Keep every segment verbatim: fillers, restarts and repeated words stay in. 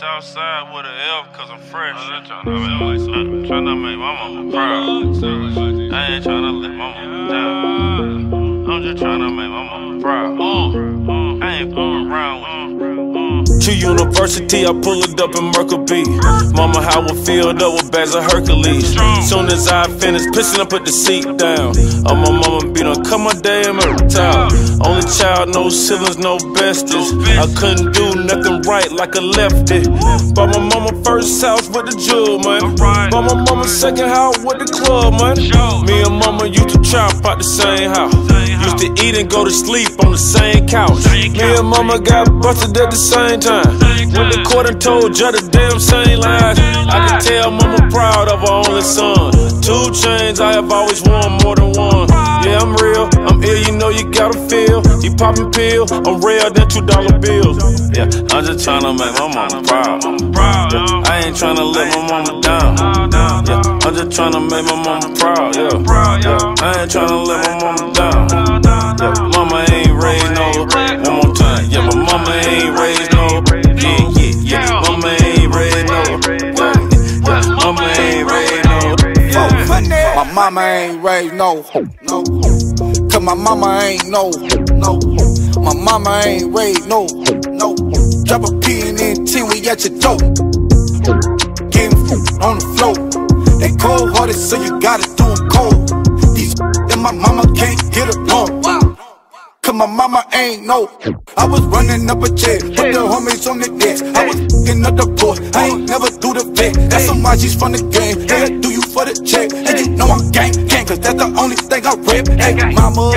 Southside with an F cause I'm fresh. I'm tryna, tryna make my mama proud. I ain't tryna let my mama down. I'm just tryna make my mama proud. I ain't fooling around with you. To university, I pull it up in Mercury. Mama, how I filled up with bags of Hercules. Soon as I finish pissing, I put the seat down. Oh, my mama be done cut my damn every time. Only child, no siblings, no besties. I couldn't do nothing right like a lefty. Bought my mama first house with the jewel, man. Bought my mama second house with the club, man. Me and mama used to chop out the same house. Used to eat and go to sleep on the same couch. Me and mama got busted at the same time. Went to court and told judge the damn same lies. I can tell mama proud of her only son. Two chains, I have always worn more than one. Yeah, I'm real, I'm ill, you know you gotta feel. You poppin' pills, I'm rare than two dollar bills. Yeah, I'm just tryna make my mama proud. Yeah, I ain't tryna let my mama down. Yeah, I'm just tryna make my mama proud. Yeah, yeah, I ain't tryna let my mama down. Yeah, mama ain't raised no. One more time. Yeah, my mama ain't raised no. Yeah, yeah, yeah. Mama ain't raised no. Yeah, mama ain't raised no. My mama ain't raised no. No. Cause my mama ain't no. No. My mama ain't raised no. No. Drop a P and then ten, we at your door. Getting on the floor. They cold hearted, so you gotta do them cold. These and my mama can't get along. Cause my mama ain't no. I was running up a check, put the homies on the desk. I was f***ing up the board, I ain't never do the vet. That's so much she's from the game, hey, I do you for the check. And you know I'm gang, gang, cause that's the only thing I rip. Hey, mama,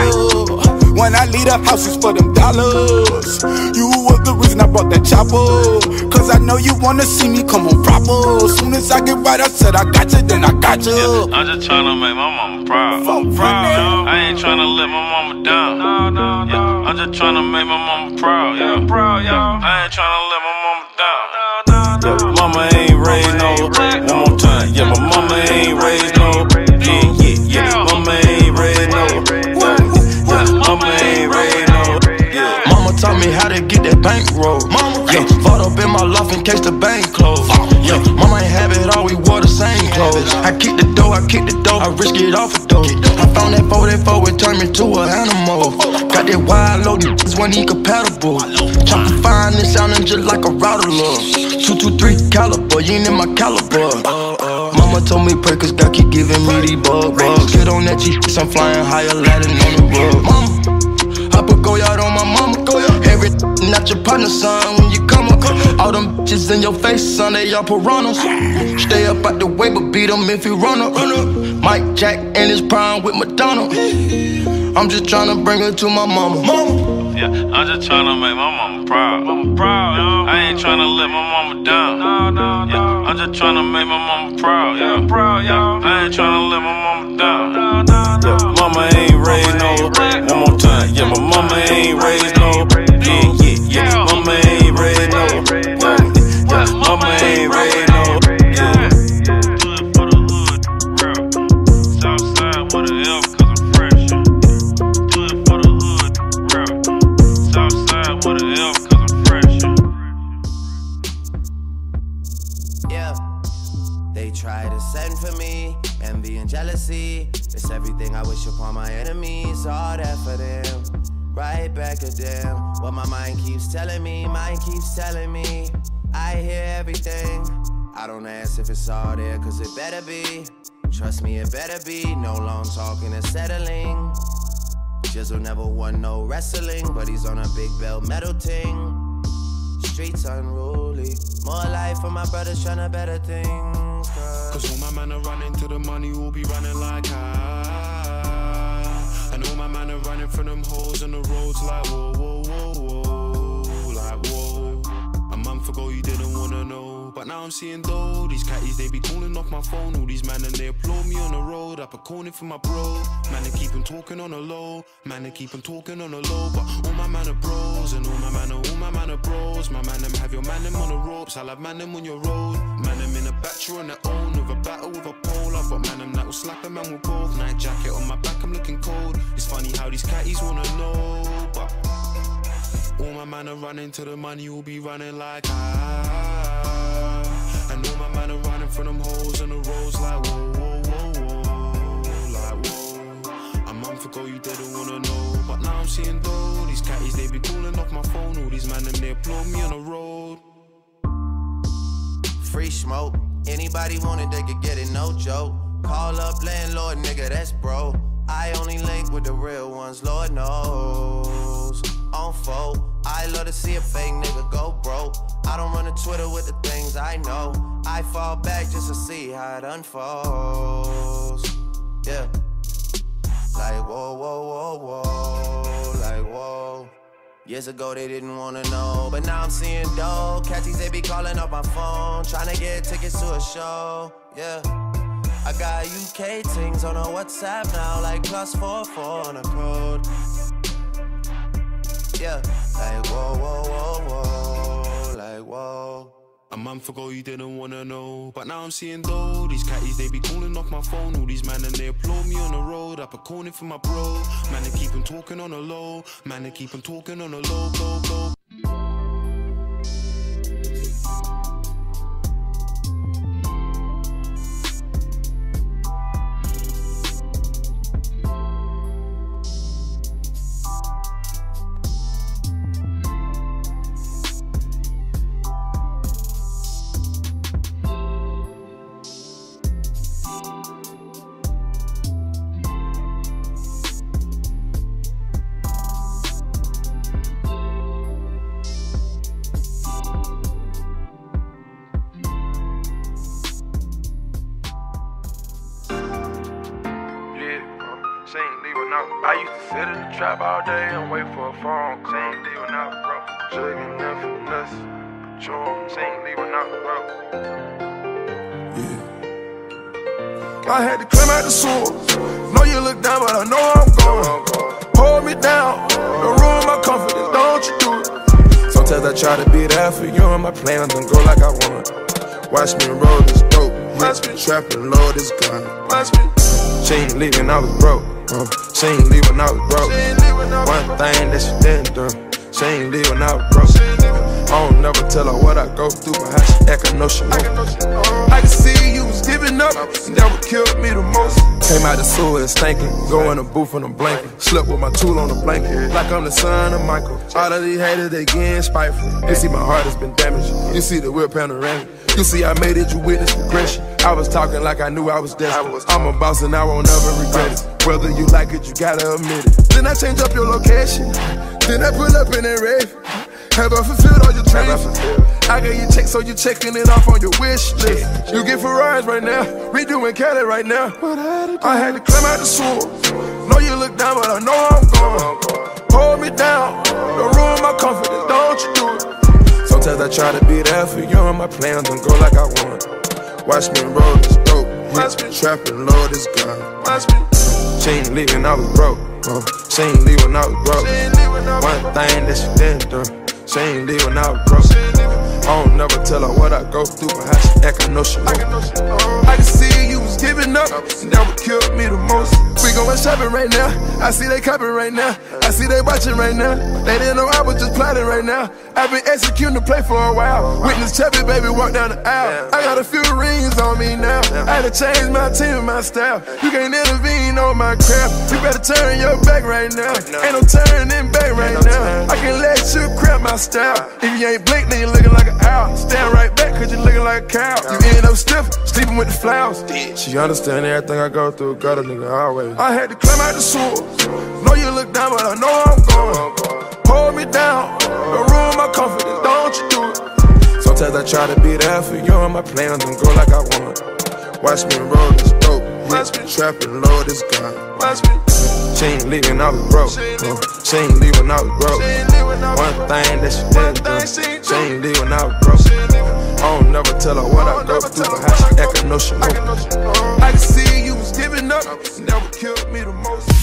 when I leave the house it's for them dollars. You was the reason I brought that chopper. Cause I know you wanna see me come on proper. Soon as I get right, I said I got you, then I got you. Yeah, I'm just tryna make my mama proud. proud. I ain't tryna let my mama down. No, no. Yeah, I'm just tryna make my mama proud. Yeah, proud, yeah. I ain't tryna let my mama down. Yeah, mama ain't raised no. One more time. Yeah, my mama ain't raised no. Yeah, yeah, yeah. Mama ain't raised no. Yeah, mama ain't raised no. Yeah. Mama taught me how to get that bankroll. Mama, yeah, fought up in my loft in case the bank closed. Yeah, mama ain't have it all, we wore the same clothes. I kick the door, I kick the door, I risk it off a door. I found that four that four, it turned me to an animal. Got that wide load, this one he compatible. Chop the fine, it sounding just like a router love. Two, two, three caliber, you ain't in my caliber. Mama told me pray, cause God keep giving me these bug bugs. Get on that G, I'm flying higher, landing on the rug. Mama, I put go out on my mama. Every not your partner, son, when you come up. All them bitches in your face, son, they all piranhas. Stay up out the way, but beat them if you run up. Mike Jack in his prime with Madonna. I'm just tryna bring her to my mama. Mama. Yeah, I'm just tryna make my mama proud. Mama proud. I ain't tryna let my mama down. No, no, no. Yeah, I'm just tryna make my mama proud. Yeah, proud, yeah. I ain't tryna let my mama down. No, no, no. Yeah, mama ain't raised no. One more time. Yeah, my mama ain't raised no. Yeah, yeah, yeah. Mama ain't raised no. Yeah, yeah. Mama ain't raised no. Yeah. Do it for the hood, real. Southside with an F cause I'm fresh. Do it for the hood, real. Southside with an F cause I'm fresh. Yeah. They try to send for me, envy and jealousy. It's everything I wish upon my enemies. All that for them. Right back at them. What my mind keeps telling me, mind keeps telling me. I hear everything. I don't ask if it's all there, cause it better be. Trust me, it better be. No long talking and settling. Jizzle never won no wrestling, but he's on a big belt metal ting. Streets unruly. More life for my brothers trying to better things. Cause, Cause all my man are running to the money, will be running like I. And all my man are running from them holes on the roads like whoa, whoa, whoa, whoa. Like whoa. A month ago you didn't wanna know, but now I'm seeing though. These catties, they be calling off my phone. All these man and they applaud me on the road. Up a corner for my bro. Man, they keep on talking on the low. Man, they keep on talking on the low. But all my man are bros. And all my man are, all my man are bros. My man them have your man them on the ropes. I'll have man them on your road. Man them in a bachelor on their own. With a battle with a pole. I've got man them that will slap a man with both. Night jacket on my back, I'm looking cold. It's funny how these catties wanna know, but all my man are running to the money, will be running like I. I know my man are running from them holes on the roads like whoa, whoa, whoa, whoa. Like whoa. A month ago you didn't wanna know, but now I'm seeing though. These catties, they be calling off my phone. All these man and they applaud me on the road. Free smoke, anybody want it, they could get it, no joke. Call up landlord, nigga, that's bro. I only link with the real ones, Lord knows. On fold, I love to see a fake nigga go broke. I don't run to Twitter with the things I know. I fall back just to see how it unfolds. Yeah. Like whoa, whoa, whoa, whoa. Like whoa. Years ago they didn't wanna know, but now I'm seeing dough. Catchies, they be calling up my phone, trying to get tickets to a show. Yeah. I got U K things on a WhatsApp now, like plus four four on a code. Yeah, like whoa, whoa, whoa, whoa, like whoa. A month ago you didn't wanna know, but now I'm seeing though. These catties, they be calling off my phone. All these man and they applaud me on the road. Up a corner for my bro. Man, they keep on talking on the low. Man, they keep on talking on the low, go, go. I used to sit in the trap all day and wait for a phone. She ain't leaving out, bro. Jugging nothing nuts. Patrol. She ain't leaving out, bro. Yeah. I had to climb out the sewer. Know you look down, but I know I'm going. Hold me down. Don't ruin my confidence, don't you do it. Sometimes I try to be there for you and my plans don't go like I want. Watch me roll this dope. Hit trap and load this gun. Watch me. She ain't leaving, I was broke. Uh, she ain't leaving, I was broke. One thing that she didn't do. She ain't leaving, I was broke. I don't never tell her what I go through, but how she act, I know she know. I can see you was giving up, and that what killed me the most. Came out the sewer and stankin', go in the booth on a blanket. Slept with my tool on the blanket, like I'm the son of Michael. All of these haters, they getting spiteful. You see my heart has been damaged. You see the wheel panoramic. You see I made it, you witnessed progression. I was talking like I knew I was desperate. I'm a boss and I won't ever regret it. Whether you like it, you gotta admit it. Then I change up your location. Then I pull up in that rave. Have I fulfilled all your dreams? I got your check, so you checking it off on your wish list. You get Ferraris right now, we doing Cali right now. I had to climb out the sewer. Know you look down, but I know I'm going. Hold me down, don't ruin my confidence, don't you do it. Sometimes I try to be there for you and my plans don't go like I want. Watch me roll this dope, hit trap and load this gun. Watch me. She ain't leaving, I was broke. Uh, she ain't leaving, I was broke. One thing that she didn't do. She ain't leaving, I was broke. I don't never tell her what I go through, but how she act, I know she know. I can see you was giving up, and that what killed me the most. We going shopping right now, I see they copping right now. I see they watching right now, they didn't know I was just plotting right now. I've been executing the play for a while. Witness Chubby baby walk down the aisle. I got a few rings on me now, I had to change my team and my style. You can't intervene on my crap, you better turn your back right now. Ain't no turning back right now, I can let you crap my style. If you ain't blink, then you looking like a owl. Stand right back, cause you looking like a cow. You end up stiff, sleeping with the flowers. She understand everything I go through, got a nigga always. I had to climb out the sewer. Know you look down, but I know I'm going. Hold me down, don't ruin my confidence, don't you do it. Sometimes I try to be there for you and my plans don't go like I want. Watch me roll this dope, hit trap and load this gun. Watch me. She ain't leaving, I was broke. Uh, she ain't leaving, I was broke. One thing that she didn't do. She ain't leaving, I was broke. I don't never tell her what I go through, but how she act, I know she know. I can see you was giving up, and that what killed me the most.